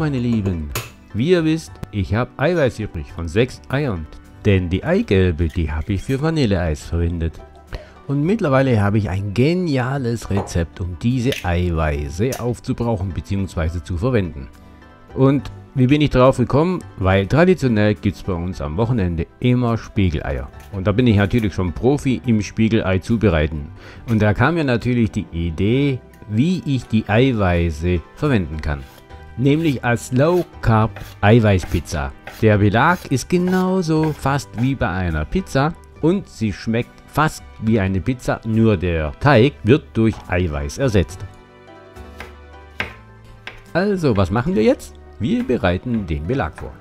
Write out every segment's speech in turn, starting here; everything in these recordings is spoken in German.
meine Lieben. Wie ihr wisst, ich habe Eiweiß übrig von 6 Eiern. Denn die Eigelbe, die habe ich für Vanilleeis verwendet. Und mittlerweile habe ich ein geniales Rezept, um diese Eiweiße aufzubrauchen bzw. zu verwenden. Und wie bin ich darauf gekommen? Weil traditionell gibt es bei uns am Wochenende immer Spiegeleier. Und da bin ich natürlich schon Profi im Spiegelei zubereiten. Und da kam mir natürlich die Idee, wie ich die Eiweiße verwenden kann. Nämlich als Low Carb Eiweißpizza. Der Belag ist genauso fast wie bei einer Pizza und sie schmeckt fast wie eine Pizza, nur der Teig wird durch Eiweiß ersetzt. Also, was machen wir jetzt? Wir bereiten den Belag vor.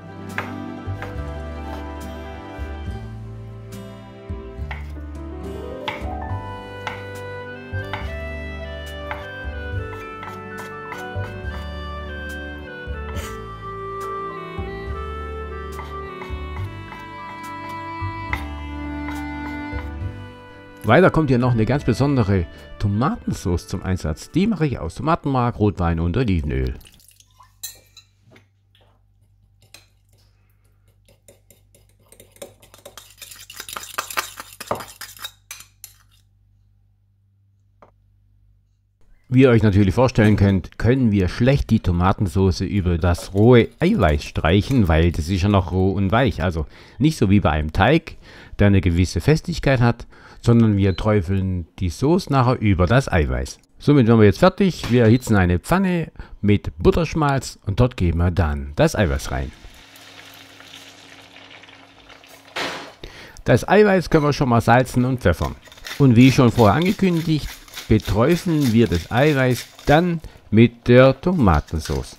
Weiter kommt hier noch eine ganz besondere Tomatensauce zum Einsatz. Die mache ich aus Tomatenmark, Rotwein und Olivenöl. Wie ihr euch natürlich vorstellen könnt, können wir schlecht die Tomatensauce über das rohe Eiweiß streichen, weil das ist ja noch roh und weich. Also nicht so wie bei einem Teig, der eine gewisse Festigkeit hat, sondern wir träufeln die Sauce nachher über das Eiweiß. Somit sind wir jetzt fertig. Wir erhitzen eine Pfanne mit Butterschmalz und dort geben wir dann das Eiweiß rein. Das Eiweiß können wir schon mal salzen und pfeffern. Und wie schon vorher angekündigt, beträufeln wir das Eiweiß dann mit der Tomatensauce.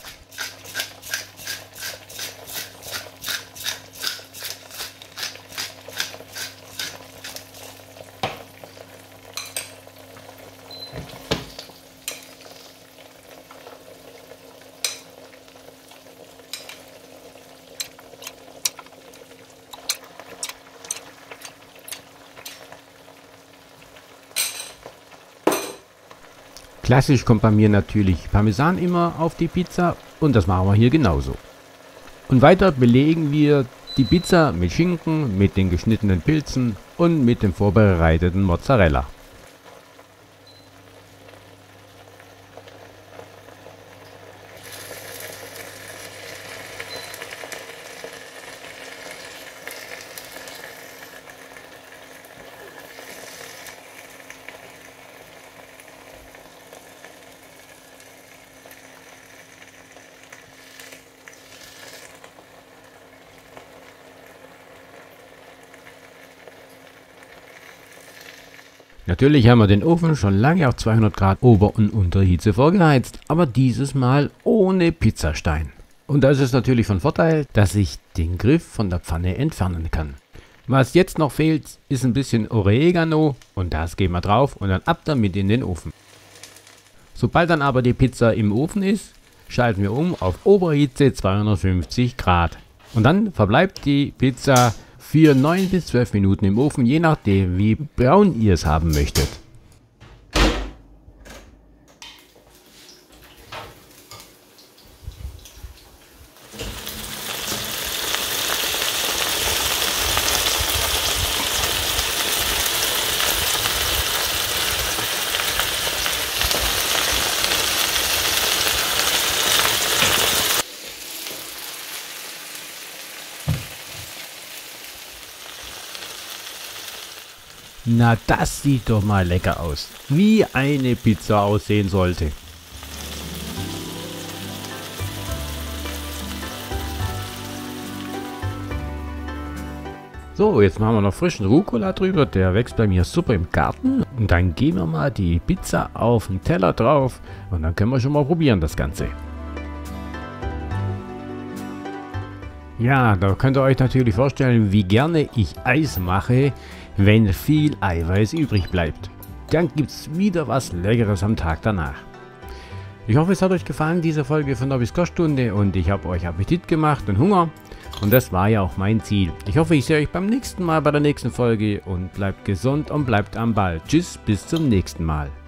Klassisch kommt bei mir natürlich Parmesan immer auf die Pizza und das machen wir hier genauso. Und weiter belegen wir die Pizza mit Schinken, mit den geschnittenen Pilzen und mit dem vorbereiteten Mozzarella. Natürlich haben wir den Ofen schon lange auf 200 Grad Ober- und Unterhitze vorgeheizt, aber dieses Mal ohne Pizzastein. Und da ist es natürlich von Vorteil, dass ich den Griff von der Pfanne entfernen kann. Was jetzt noch fehlt, ist ein bisschen Oregano und das geben wir drauf und dann ab damit in den Ofen. Sobald dann aber die Pizza im Ofen ist, schalten wir um auf Oberhitze 250 Grad. Und dann verbleibt die Pizza für 9 bis 12 Minuten im Ofen, je nachdem wie braun ihr es haben möchtet. Na, das sieht doch mal lecker aus. Wie eine Pizza aussehen sollte. So, jetzt machen wir noch frischen Rucola drüber. Der wächst bei mir super im Garten. Und dann geben wir mal die Pizza auf den Teller drauf. Und dann können wir schon mal probieren das Ganze. Ja, da könnt ihr euch natürlich vorstellen, wie gerne ich Eis mache, wenn viel Eiweiß übrig bleibt. Dann gibt es wieder was Leckeres am Tag danach. Ich hoffe, es hat euch gefallen, diese Folge von Nobis Kochstunde, und ich habe euch Appetit gemacht und Hunger. Und das war ja auch mein Ziel. Ich hoffe, ich sehe euch beim nächsten Mal bei der nächsten Folge und bleibt gesund und bleibt am Ball. Tschüss, bis zum nächsten Mal.